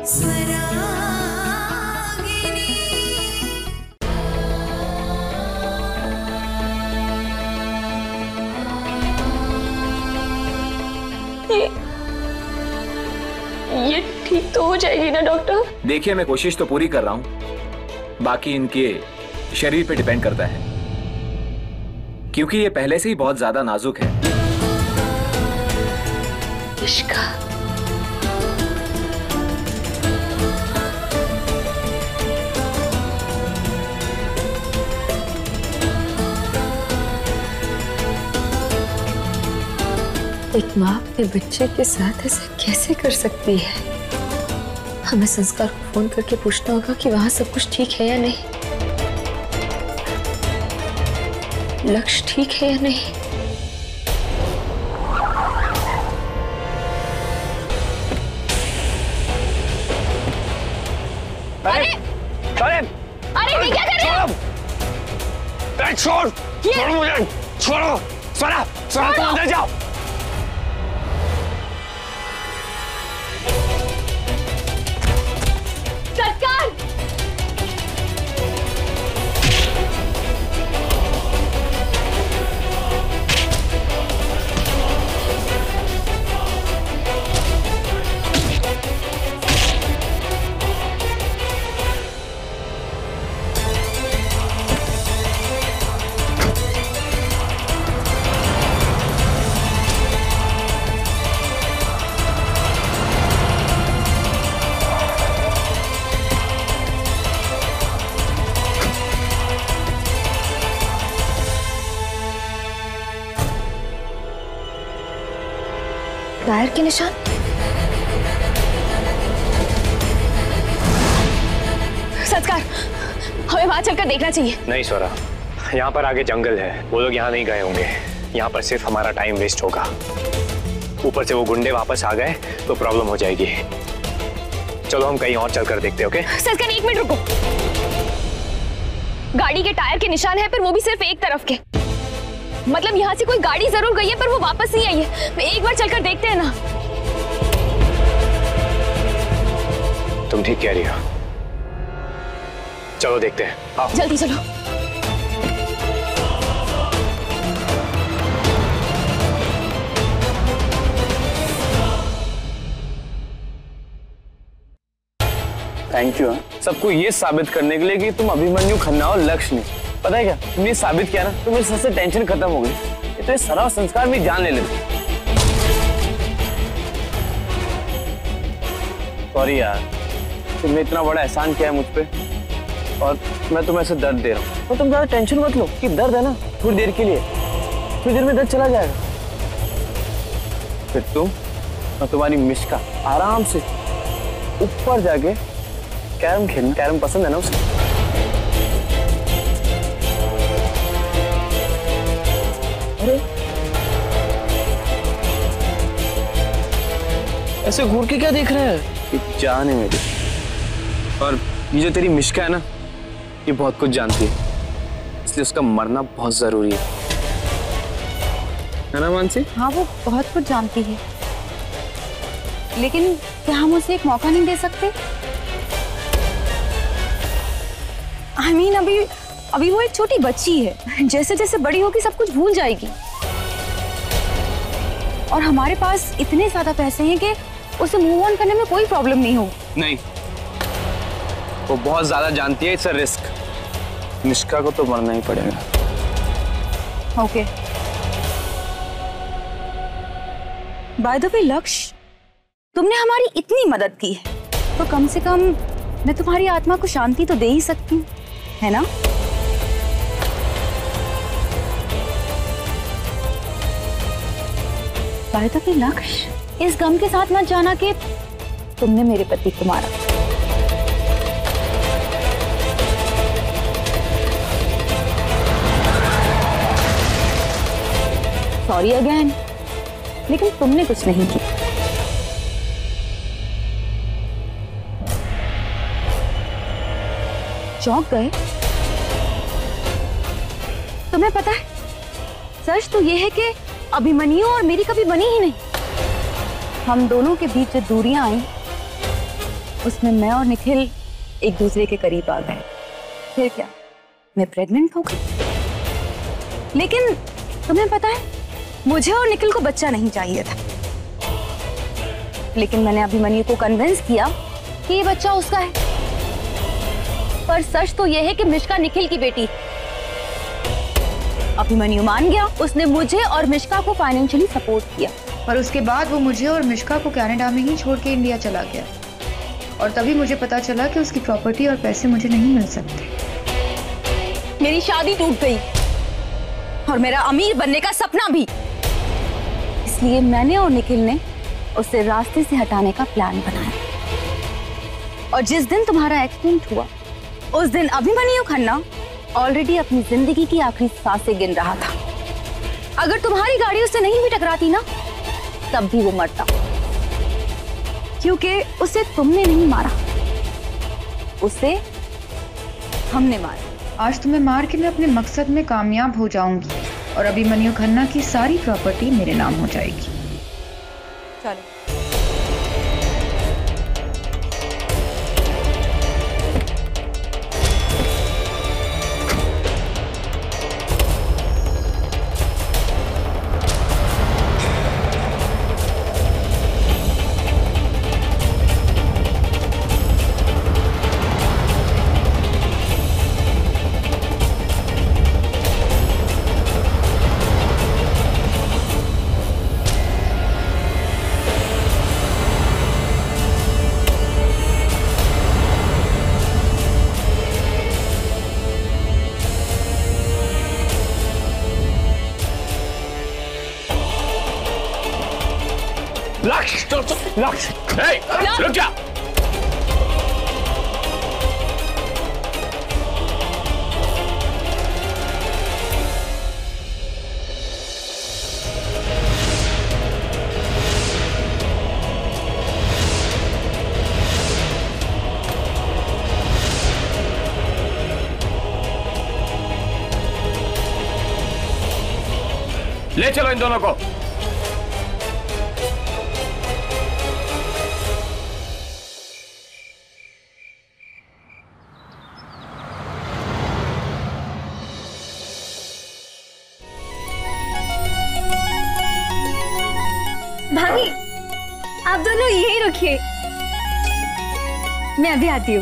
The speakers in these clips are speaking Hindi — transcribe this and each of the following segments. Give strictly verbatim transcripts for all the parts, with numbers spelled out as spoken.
ये ये ठीक तो हो जाएगी ना डॉक्टर? देखिए, मैं कोशिश तो पूरी कर रहा हूं, बाकी इनके शरीर पे डिपेंड करता है, क्योंकि ये पहले से ही बहुत ज्यादा नाजुक है। निष्का, एक माँ अपने बच्चे के साथ ऐसा कैसे कर सकती है? हमें संस्कार को फोन करके पूछना होगा कि वहां सब कुछ ठीक है या नहीं, लक्ष्य ठीक है या नहीं। अरे अरे अरे ये क्या कर रहे हो? छोड़ छोड़ मुझे, छोड़ो। स्वरा स्वरा तुम अंदर जाओ। सरकार, टायर के निशान? संस्कार, हमें वहां चलकर देखना चाहिए। नहीं स्वरा, यहाँ पर आगे जंगल है, वो लोग यहाँ नहीं गए होंगे। यहाँ पर सिर्फ हमारा टाइम वेस्ट होगा। ऊपर से वो गुंडे वापस आ गए तो प्रॉब्लम हो जाएगी। चलो हम कहीं और चलकर देखते हैं। ओके संस्कार, एक मिनट रुको। गाड़ी के टायर के निशान है, पर वो भी सिर्फ एक तरफ के। मतलब यहाँ से कोई गाड़ी जरूर गई है, पर वो वापस नहीं आई है। एक बार चलकर देखते हैं ना। तुम ठीक कह रही हो, चलो देखते हैं। आओ। जल्दी चलो। Thank you. सबको ये साबित करने के लिए कि तुम अभिमन्यु खन्ना और लक्ष्य नहीं। पता है क्या, तुमने साबित किया ना, तो मेरे सर से टेंशन खत्म हो गई। तो ये सारा संस्कार में जान ले लेते। सॉरी यार, तुमने इतना बड़ा एहसान किया है मुझ पे, और मैं तुम्हें ऐसे दर्द दे रहा हूँ। तो तुम ज्यादा टेंशन मत लो कि दर्द है ना थोड़ी देर के लिए, थोड़ी देर में दर्द चला जाएगा। फिर तुम और तुम्हारी मिष्का आराम से ऊपर जाके कैरम खेलना। कैरम पसंद है ना उसे? अरे ऐसे घूर के क्या देख रहे हैं? जान है मेरी, और ये जो तेरी मिष्का है ना, ये बहुत कुछ जानती है, इसलिए उसका मरना बहुत जरूरी है, है ना मानसी? हाँ, वो बहुत कुछ जानती है, लेकिन क्या हम उसे एक मौका नहीं दे सकते? आई I मीन mean, अभी अभी वो एक छोटी बच्ची है। जैसे जैसे बड़ी होगी सब कुछ भूल जाएगी। और हमारे पास इतने ज्यादा पैसे हैं कि उसे मूव ऑन करने में कोई प्रॉब्लम नहीं हो। नहीं, वो बहुत ज्यादा जानती है, इट्स अ रिस्क। निष्का को तो मरना ही पड़ेगा। ओके। बाय द वे लक्ष्य, तुमने हमारी इतनी मदद की है, तो कम से कम मैं तुम्हारी आत्मा को शांति तो दे ही सकती हूँ, है ना? बाय द वे लक्ष्य, इस गम के साथ मत जाना कि तुमने मेरे पति को मारा। सॉरी अगेन, लेकिन तुमने कुछ नहीं किया। चौंक गए? तुम्हें पता है, सच तो यह है कि अभिमन्यु और मेरी कभी बनी ही नहीं। हम दोनों के बीच जो दूरियां आई, उसमें मैं और निखिल एक दूसरे के करीब आ गए। फिर क्या, मैं प्रेग्नेंट हो गई। लेकिन तुम्हें पता है, मुझे और निखिल को बच्चा नहीं चाहिए था, लेकिन मैंने अभिमन्यु को कन्विंस किया कि ये बच्चा उसका है। पर सच तो यह है कि मिष्का निखिल की बेटी। अभिमन्यु मान गया, उसने मुझे और मिष्का को फाइनेंशियली सपोर्ट किया। और उसके बाद वो मुझे और मिष्का को कनाडा में ही छोड़ के इंडिया चला गया, और तभी मुझे पता चला कि उसकी प्रॉपर्टी और पैसे मुझे नहीं मिल सकते। मेरी शादी टूट गई और मेरा अमीर बनने का सपना भी। इसलिए मैंने और निखिल ने उसे रास्ते से हटाने का प्लान बनाया। और जिस दिन तुम्हारा एक्सीडेंट हुआ, उस दिन अभिमन्यु खन्ना ऑलरेडी अपनी जिंदगी की आखिरी सांसें गिन रहा था। अगर तुम्हारी गाड़ी उससे नहीं भी टकराती ना, तब भी वो मरता, क्योंकि उसे तुमने नहीं मारा, उसे हमने मारा। आज तुम्हें मार के मैं अपने मकसद में कामयाब हो जाऊंगी और अभिमन्यु खन्ना की सारी प्रॉपर्टी मेरे नाम हो जाएगी। चलो। लक्ष्य, लक्ष्य, रुक जा। ले चलो इन दोनों को। भाभी, आप दोनों यही रखिए, मैं अभी आती हूँ।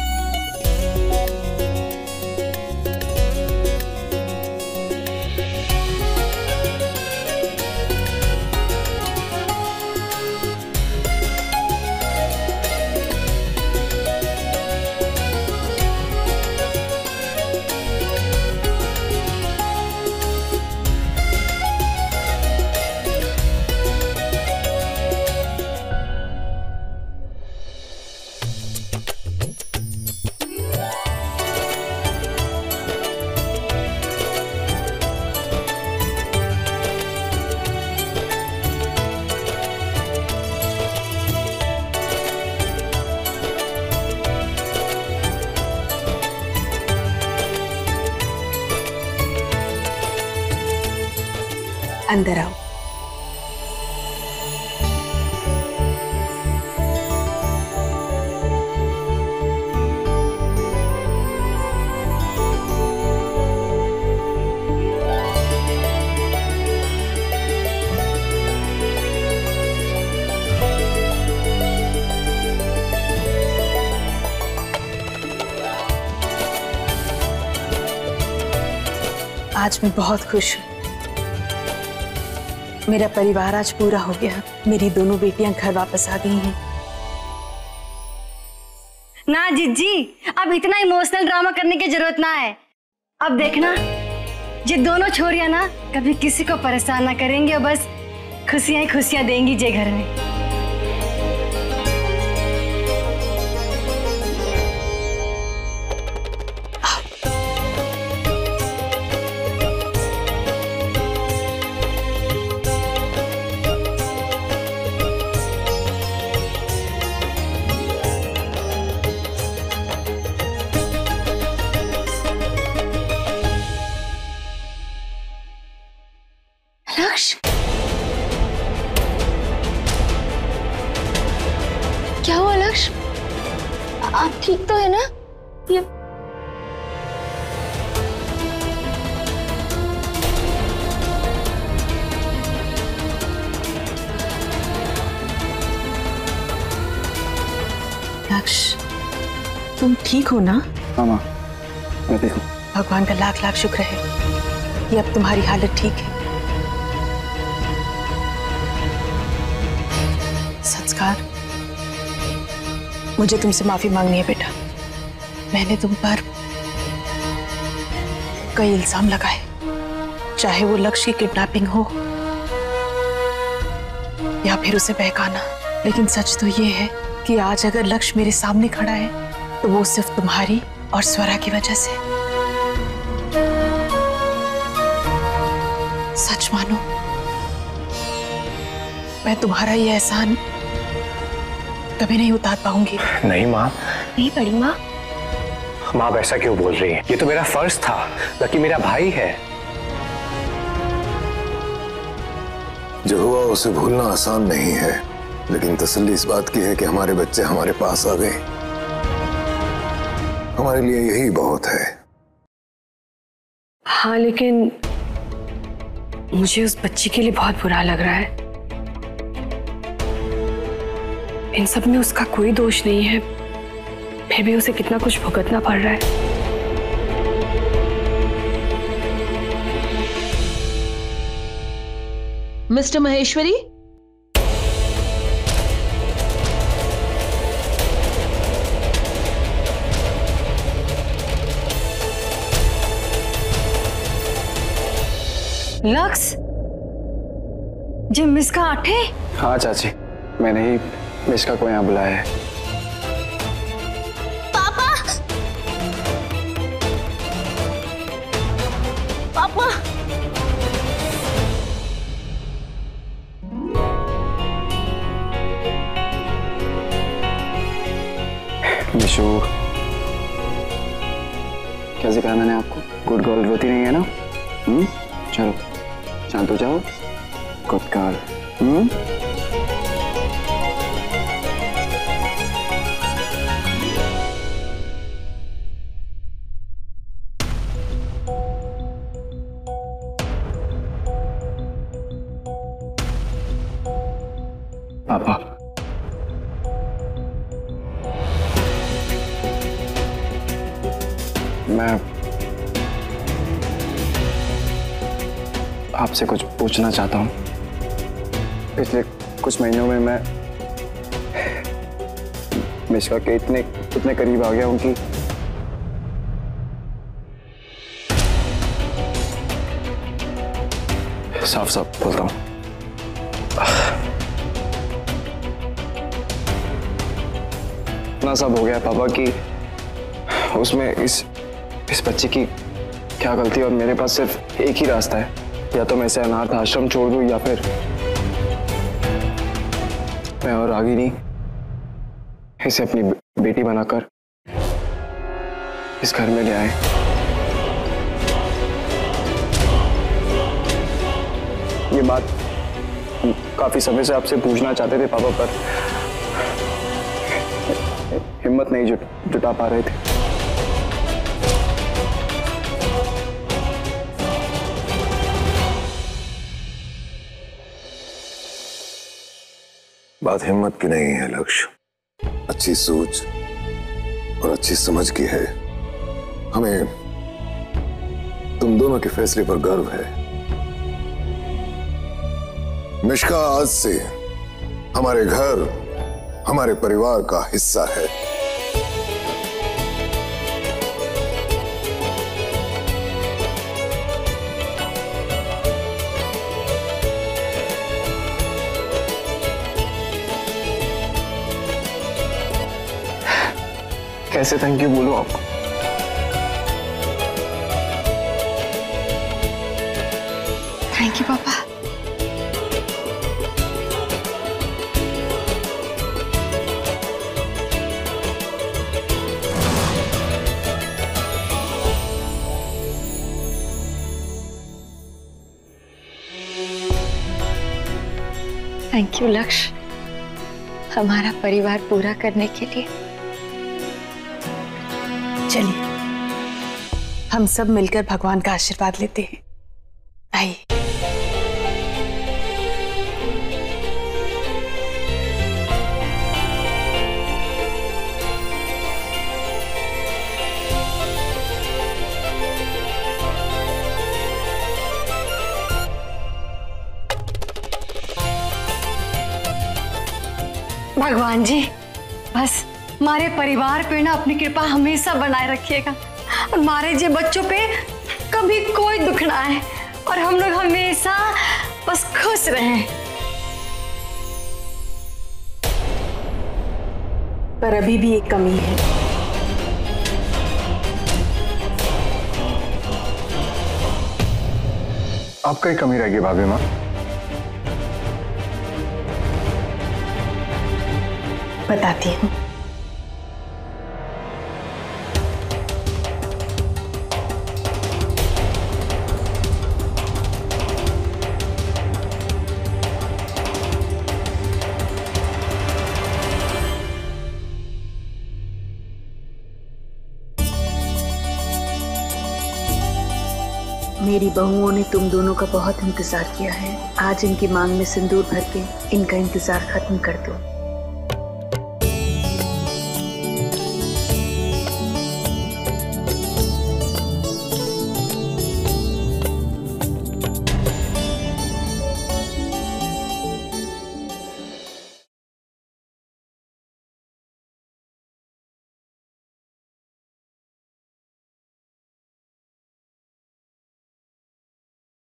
अंदर आओ। आज मैं बहुत खुश हूँ। मेरा परिवार आज पूरा हो गया। मेरी दोनों बेटियां घर वापस आ गई हैं। ना जिज्जी, अब इतना इमोशनल ड्रामा करने की जरूरत ना है। अब देखना, ये दोनों छोरियां ना कभी किसी को परेशान ना करेंगे और बस खुशियां ही खुशियां देंगी जे घर में। लक्ष्य, क्या हुआ लक्ष्य? आप ठीक तो है ना? ये लक्ष्य, तुम ठीक हो ना? हाँ माँ, मैं ठीक हूँ। भगवान का लाख लाख शुक्र है कि अब तुम्हारी हालत ठीक है। संस्कार, मुझे तुमसे माफी मांगनी है बेटा। मैंने तुम पर कई इल्जाम लगाए, चाहे वो लक्ष्य की किडनैपिंग हो या फिर उसे बहकाना, लेकिन सच तो ये है कि आज अगर लक्ष्य मेरे सामने खड़ा है तो वो सिर्फ तुम्हारी और स्वरा की वजह से। सच मानो, मैं तुम्हारा ये एहसान कभी नहीं उतार पाऊंगी। नहीं माँ, नहीं बड़ी माँ। माँ आप ऐसा क्यों बोल रही है? ये तो मेरा फर्ज था। लकी मेरा भाई है। जो हुआ उसे भूलना आसान नहीं है, लेकिन तसल्ली इस बात की है कि हमारे बच्चे हमारे पास आ गए। हमारे लिए यही बहुत है। हाँ, लेकिन मुझे उस बच्ची के लिए बहुत बुरा लग रहा है। इन सब में उसका कोई दोष नहीं है, फिर भी उसे कितना कुछ भुगतना पड़ रहा है। मिस्टर महेश्वरी, लक्स, जी मिस्का आठे? हाँ चाची, मैंने ही मिस्का को यहाँ बुलाया है। पापा, पापा, मिशू, क्या सिखाया मैंने आपको? गुड गर्ल रोती नहीं है ना? हम्म, चलो शांत हो जाओ। Good girl. हम्म, पापा, मैं आपसे कुछ पूछना चाहता हूँ। पिछले कुछ महीनों में मैं मिश्का के इतने इतने करीब आ गया हूँ कि साफ साफ बोलता हूँ, इतना सब हो गया पापा कि उसमें इस इस बच्चे की क्या गलती, और मेरे पास सिर्फ एक ही रास्ता है, या तो मैं इसे अनाथ आश्रम छोड़ दूं या फिर मैं और आगे नहीं इसे अपनी बेटी बनाकर इस घर में ले आए। ये बात हम काफी समय से आपसे पूछना चाहते थे पापा, पर हिम्मत नहीं जुट जुटा पा रहे थे। बात हिम्मत की नहीं है लक्ष्य, अच्छी सोच और अच्छी समझ की है। हमें तुम दोनों के फैसले पर गर्व है। मिश्का आज से हमारे घर, हमारे परिवार का हिस्सा है। कैसे थैंक यू बोलूं आपको? थैंक यू पापा। थैंक यू लक्ष्य, हमारा परिवार पूरा करने के लिए। चलिए हम सब मिलकर भगवान का आशीर्वाद लेते हैं। आइए। भगवान जी बस हमारे परिवार पे ना अपनी कृपा हमेशा बनाए रखिएगा और हमारे जे बच्चों पे कभी कोई दुख ना आए और हम लोग हमेशा बस खुश रहें। पर अभी भी एक कमी है। आपका ही कमी रहेगी भाभी माँ। बताती हूँ। मेरी बहुओं ने तुम दोनों का बहुत इंतजार किया है। आज इनकी मांग में सिंदूर भर के इनका इंतजार खत्म कर दो।